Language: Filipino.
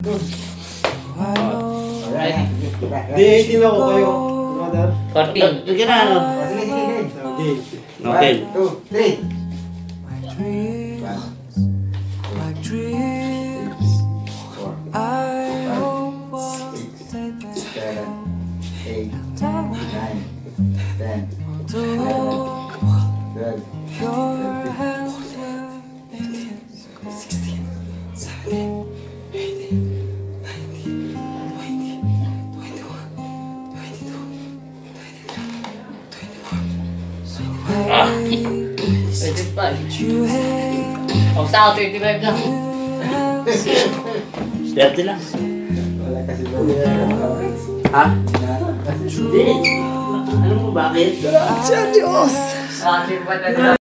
Alright. Di, 18 ako kayo. Mother. 14. Sige na, ano? Sige, sige. Okay. Okay. 1, 2, 3. Like dreams, I hope one day 7, 8, 9, 10, to 12, your hands will be 16, 17, 18, 19, 20, 21, 22, 23, 24. So wait, 25. you hate O, sa ako, 25 lang. 30 lang. wala kasi ba? Ha? Hindi. Alam mo bakit? Diyos! Kasi ba na